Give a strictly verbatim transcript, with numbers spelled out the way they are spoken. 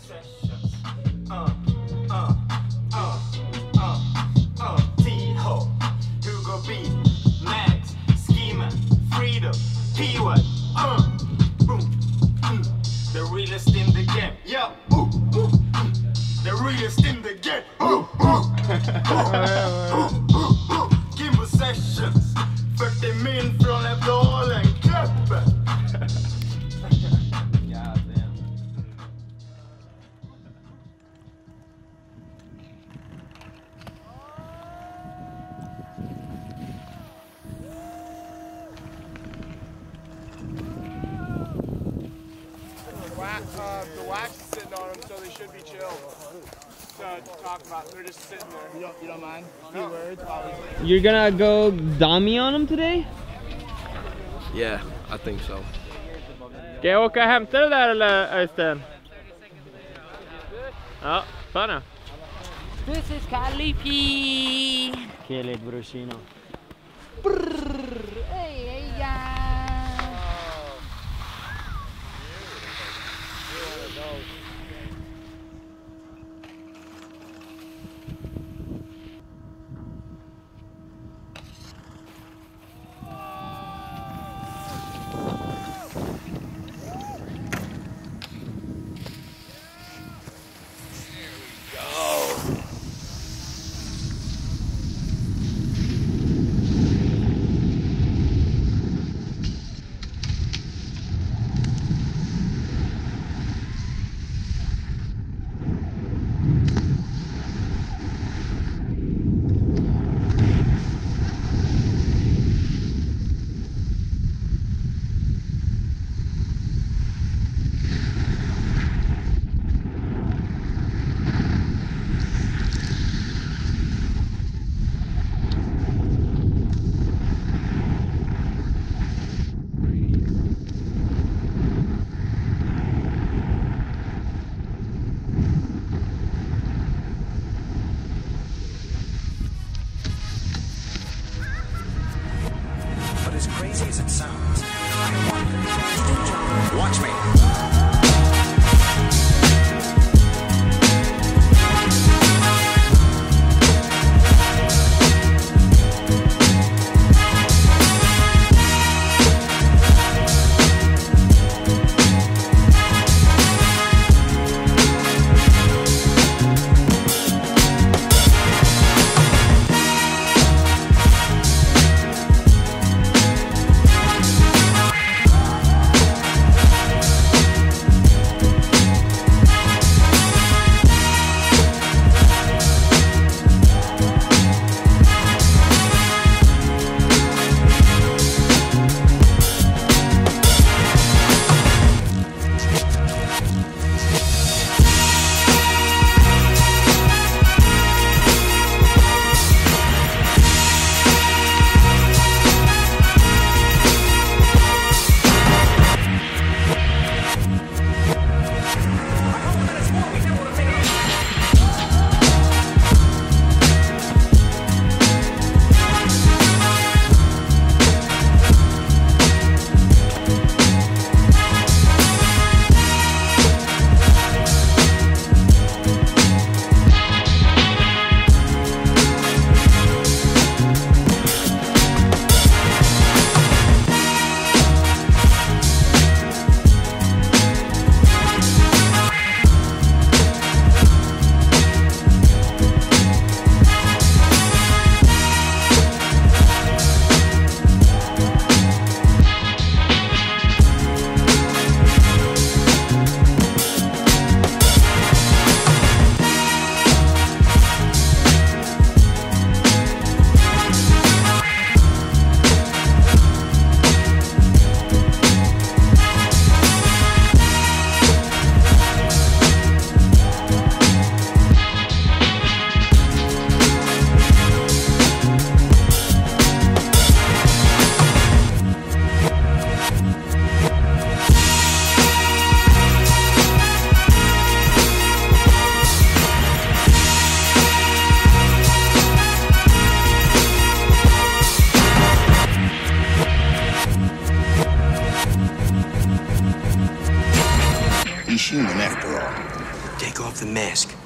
Kimbo-Sessions. Uh, uh, uh, uh, uh, T-Ho, Hugo B, Max, Schema, Freedom, P-Word, uh, boom, mm. The realest in the game, yeah, ooh, ooh, mm. The realest in the game, ooh, ooh, ooh, ooh, ooh. Kimbo-Sessions, fyrtio min från Älvdalen, Klöppen. Uh, the wax is sitting on them, so they should be chill to talk about. They're just sitting there. You don't, you don't mind? A few no. words, obviously. You're gonna go dummy on them today? Yeah, I think so. Ska jag åka och hämta det där eller Östen? Ja, fan då. This is Calipi. Kelit Brushino. Hey, hey, yeah. As crazy as it sounds, I wonder. Watch me. He's human after all. Take off the mask.